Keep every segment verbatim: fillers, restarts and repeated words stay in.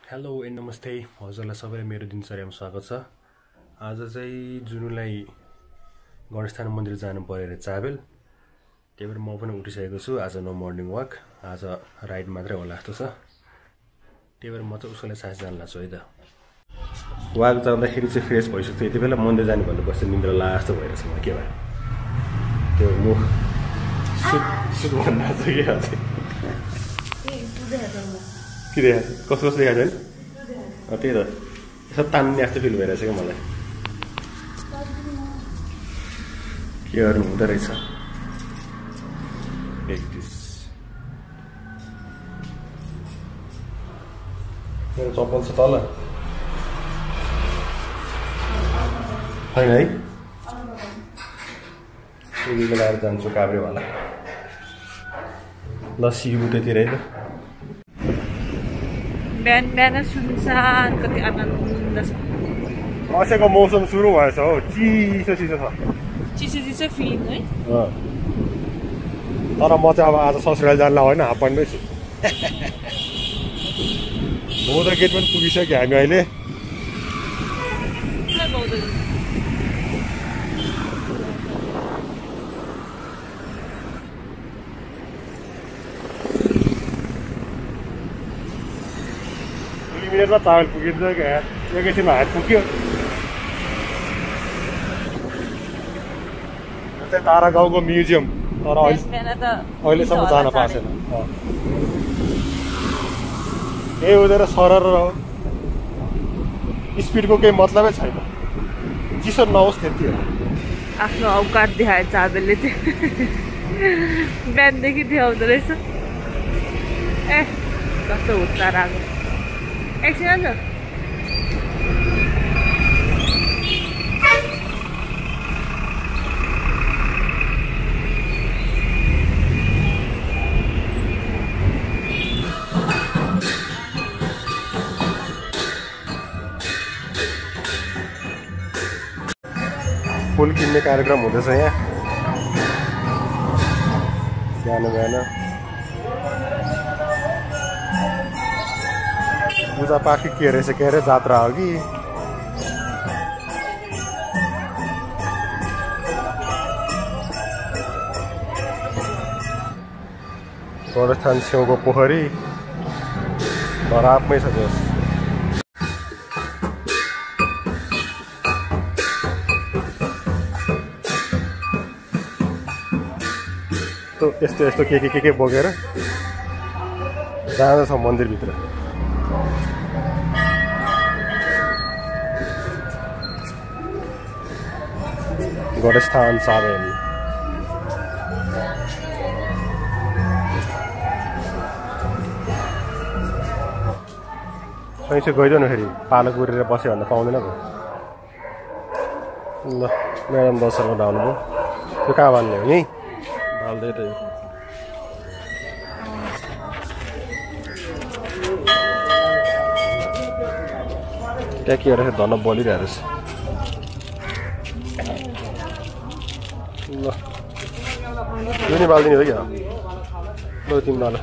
Hello ए नमस्ते हजुरलाई सबैलाई मेरो दिनचर्यामा स्वागत छ। आज चाहिँ जुनुलाई गणेशस्थान मन्दिर जानु परेर चाबेल, त्यही भएर म पनि उठिसकेको छु। आज नो मर्निङ वाक, आज राइड मात्रै होला जस्तो छ। त्यही भएर म चाहिँ उसैलाई सास जान लाग्छु है त। वाक जाँदाखेरि चाहिँ फ्रेस भइसक्छ, यति बेला मन्दिर जाने भन्नुपर्छ, निन्द्रा लाग्छ जस्तो भइरहेछ म के भयो त्यो म सुट सुट भन्न लाग्छ के अझै के देखा कस्तो कस्तो देखाएको छैन त्यही त यसो तान्ने जस्तो फिल भइरहेछ क्या मलाई। के गर्नु हुँदो रहेछ प्र्याक्टिस। मेरो चप्पल छ तल छैन है, लगाएर जान्छु काभ्रेवाला लस्सी बुटेतिर है त। बिहान बिहान सुनसान कति आनन्द छ। वर्षाको मौसम सुरु भएछ हो, चिसो चिसो छ, चिसो चिसो फिलिङ है। तर म चाहिँ अब आज ससुराली जानलाई होइन हाफ प्यान्टमै छु। बौद्ध गेट पनि पुगिसक्यो हामी अहिले। मिनटमा चावल पुगिन्छ क्या, एकैछिनमा हात पुग्यो। चाहिँ तारा गाउँको म्युजियम, तर अहिलेसम्म जान पाएको छैन। यही हुँदैन सरर स्पिडको केही मतलबै छैन, चिसो नहोस् त्यति हो। आफ्नो औकात देखाए चाबेलले चाहिँ बिहानदेखि देखाउँदो रहेछ। ए कस्तो हुत्ता आएको एकछिन त फुल किन्ने कार्यक्रम हुँदैछ यहाँ बिहान बिहान। पूजा पाठ के रहेछ के अरे जात्रा हो कि गणेशस्थान छेउको पोखरी धरापमै छ त्यस। यस्तो यस्तो के के के के बोकेर जाँदैछ मन्दिरभित्र। गणेशस्थान चाबेल कहीँ चाहिँ गइदियो न, फेरि पालक उरेर बस्यो भन्दा पाउँदैन त। ल म्याडम दसरमा डाल्नुभयो, त्यो कहाँ बाल्ने हो यहीँ डाल्दै त। त्यहाँ के रहेछ धन बलिरहेको रहेछ। ल यो नि बालिदिने हो क्या, ल तिमीलाई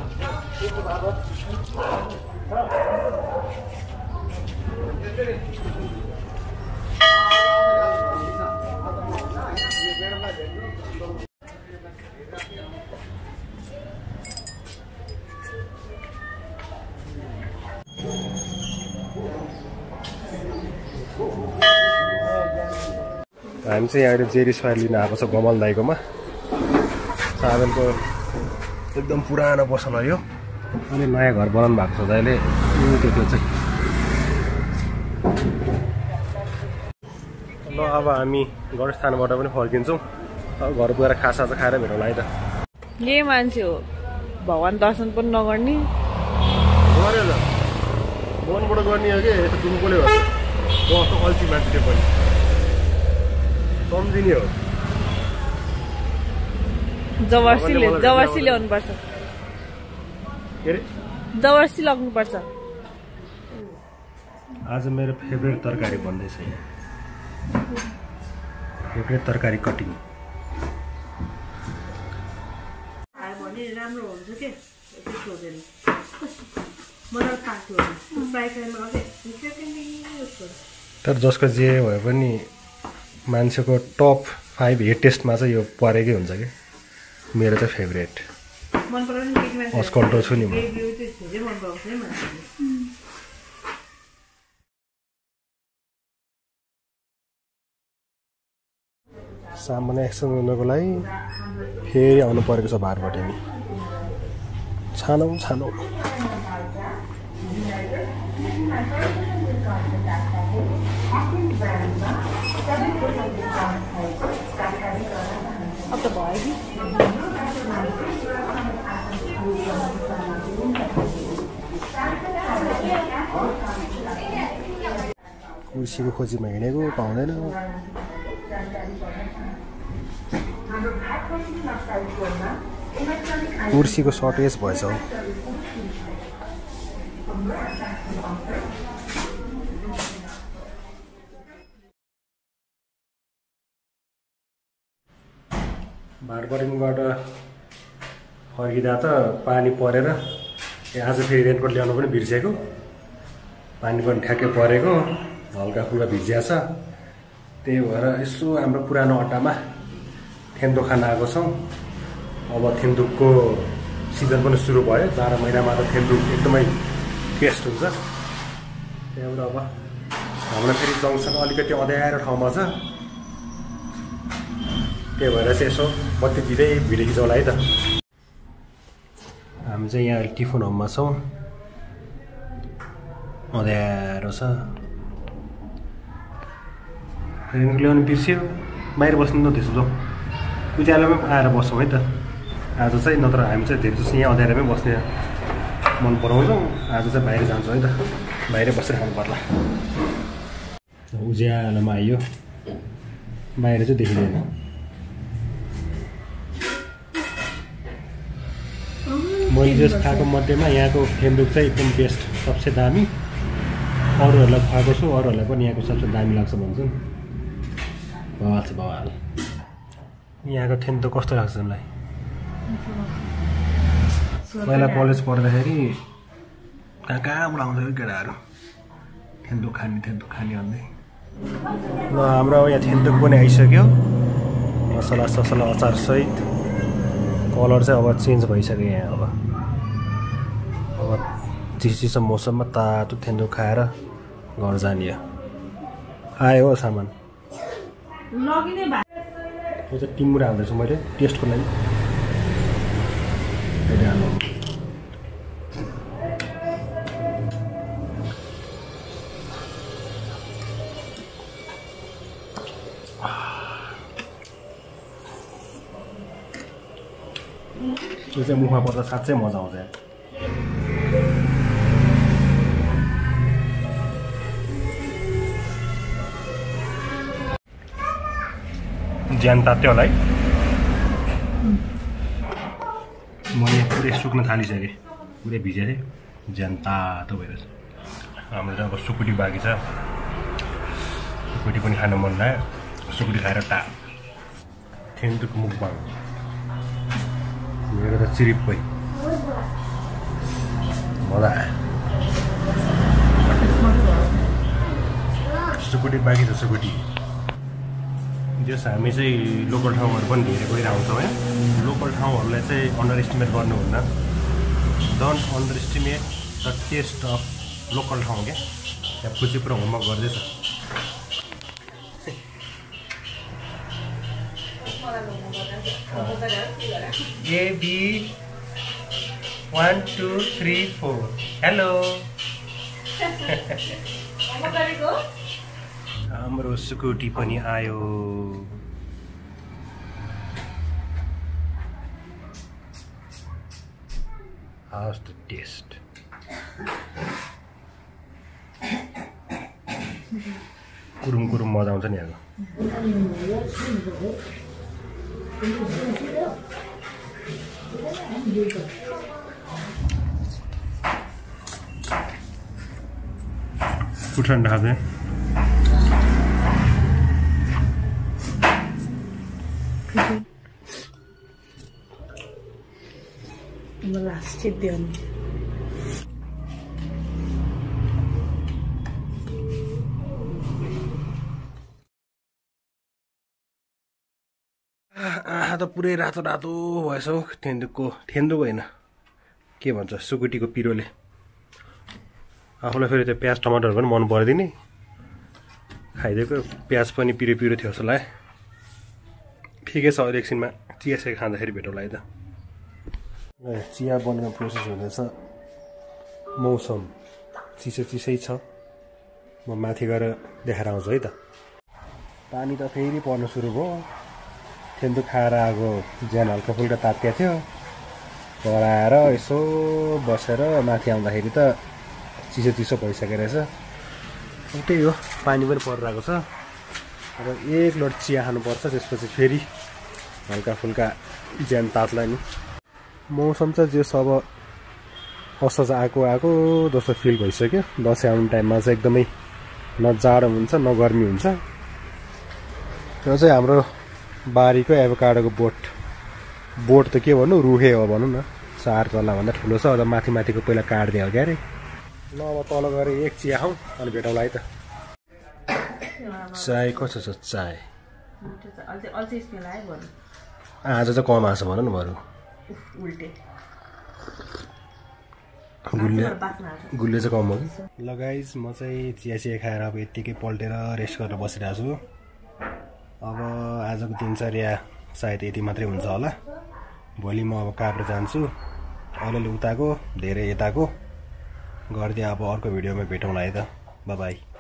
हामी चाहिँ यहाँ जेरी सवारी लिन आएको छ गमल दाईकोमा। चाबेलको एकदम पुरानो पसल हो यो, अनि नयाँ घर बनाउनु भएको छ दाइले त्यो त्यो चाहिँ। ल अब हामी गणेशस्थानबाट पनि फर्किन्छौँ, अब घर पुगेर खासा चाहिँ खाएर भेटौँला है त। यही मान्छे हो भगवान् दर्शन पनि नगर्ने गरेर मनबाट गर्ने हो कि यस्तो दुःखले हो कस्तो अल्छी मान्छे पनि सम्झिने हो। जबरजस्तीले जबरजस्ती ल्याउनुपर्छ, के अरे जबरजस्ती लाग्नुपर्छ। आज मेरो फेभरेट तरकारी बन्दैछ यहाँ, फेभरेट तरकारी कटिङ। राम्रो हुन्छ के तर जसको जे भए पनि मान्छेको टप फाइभ हेड टेस्टमा चाहिँ यो परेकै हुन्छ कि मेरो चाहिँ फेभरेट अस्कल्टो छु नि म सामान्य एक्सन गर्नको लागि फेरि आउनु परेको छ बारबाट नि छानौ छानौ कुर्सीको खोजीमा हिँडेको पाउँदैन कुर्सीको सर्टेज भएछ हौ बारबरिङबाट फर्किँदा त पानी परेर आज फेरि रेनकोट ल्याउनु पनि बिर्सेको पानी पनि ठ्याक्कै परेको हल्का फुल्का भिजिया छ त्यही भएर यसो हाम्रो पुरानो अड्डामा थेन्दुक खान आएको छौँ अब थेन्दुकको सिजन पनि सुरु भयो बाह्र महिनामा त थेन्दुक एकदमै टेस्ट हुन्छ त्यहाँबाट अब हाम्रो फेरि जङ्सन अलिकति अँध्यारो ठाउँमा छ त्यही भएर चाहिँ यसो बत्ती दिँदै भिडियो खिचौँला है त हामी चाहिँ यहाँ अहिले टिफुन होममा छौँ अँध्यारो छ रेनकोट ल्याउनु बिर्स्यो बाहिर बस्नु न त्यसो जाउँ उज्यालोमै आएर बस्छौँ है त आज चाहिँ नत्र हामी चाहिँ धेरै जस्तो यहाँ अँध्यारोमै बस्ने मन पराउँछौँ आज चाहिँ बाहिर जान्छौँ है त बाहिर बसेर खानु पर्ला उज्यालोमा आइयो बाहिर चाहिँ देखिँदैन मैले जस खाएको मध्येमा यहाँको थेन्दुक चाहिँ एकदम बेस्ट सबसे दामी अरूहरूलाई खुवाएको छु अरूहरूलाई पनि यहाँको सबसे दामी लाग्छ भन्छन् बवाल छ बवाल यहाँको थेन्दुक कस्तो लाग्छ तिमीलाई पहिला कलेज पढ्दाखेरि कहाँ कहाँबाट आउँथ्यो केटाहरू थेन्दुक खाने थेन्दुक खाने भन्दै ल हाम्रो अब यहाँ थेन्दुक पनि आइसक्यो मसला ससला अचारसहित कलर चाहिँ अब चेन्ज भइसक्यो यहाँ अब अब चिसो चिसो मौसममा तातो थेन्दुक खाएर घर जाने आयो हो सामान यो चाहिँ टिमुरा हाल्दैछु मैले टेस्टको लागि हाल्नु यो चाहिँ मुखमा पर्दा साँच्चै मजा आउँछ ज्यान तात्यो होला है म यहाँ पुरै सुक्न थालिसकेँ पुरै भिजेको थिएँ ज्यान तातो भएर हाम्रो चाहिँ अब सुकुटी बाँकी छ सुकुटी पनि खान मन लाग्यो सुकुटी खाएर टा थेन्दुक मुखबाङ मेरो त चिरिप्पै मजा आयो सुकुटी बाँकी छ सुकुटी जस हामी चाहिँ लोकल ठाउँहरू पनि धेरै गएर आउँछौँ है लोकल ठाउँहरूलाई चाहिँ अन्डर एस्टिमेट गर्नुहुन्न don't underestimate the taste of local ठाउँ क्या त्यहाँ खुसी पुरा होमवर्क गर्दैछ A B one two three four hello हाम्रो सुकुटी पनि आयो हाउस द टेस्ट कुरुम कुरुम मजा आउँछ नि यहाँको कुठ्रान ढाँचे लास्ट दियो त पुरै रातो रातो भएछ हौ थेन्दुकको थेन्दुक होइन के भन्छ सुकुटीको पिरोले आफूलाई फेरि त्यो प्याज टमाटरहरू पनि मन पर्दिने खाइदिएको प्याज पनि पिरो पिरो थियो जस्तो लाग्यो ठिकै छ अहिले एकछिनमा चिया सिया खाँदाखेरि भेटौँला है त चिया बन्ने प्रोसेस हुँदैछ मौसम चिसो चिसै छ म माथि गएर देखाएर आउँछु है त पानी त फेरि पर्न सुरु भयो थेन्दुक खाएर आएको ज्यान हल्का फुल्का तात्या थियो घर आएर यसो बसेर माथि आउँदाखेरि त चिसो चिसो भइसकेको रहेछ त्यही हो पानी पनि परिरहेको छ अब एक लोट चिया खानुपर्छ त्यसपछि फेरि हल्का फुल्का ज्यान तात्ला नि मौसम चाहिँ जे सब असोज आएको आएको जस्तो फिल भइसक्यो दसैँ आउने टाइममा चाहिँ एकदमै न जाडो हुन्छ न गर्मी हुन्छ त्यो चाहिँ हाम्रो बारीको एभोकाडोको बोट बोट त के भन्नु रुखे हो भनौँ न चार तल्लाभन्दा ठुलो छ अन्त माथि माथिको पहिला काटिदियो क्या अरे ल अब तल गएर एक चिया खाउँ अनि भेटौँला है त चाय कस्तो छ चाय आज चाहिँ कम आएको छ भन न बरु गुल्ले गुल्ले चाहिँ कम हो कि ल गाइस म चाहिँ चिया चिया खाएर अब यत्तिकै पल्टेर रेस्ट गरेर बसिरहेको छु अब आजको दिनचर्या सायद यति मात्रै हुन्छ होला भोलि म अब काभ्रे जान्छु अलिअलि उताको धेरै यताको गरिदिएँ अब अर्को भिडियोमा भेटौँला है त बाई बाई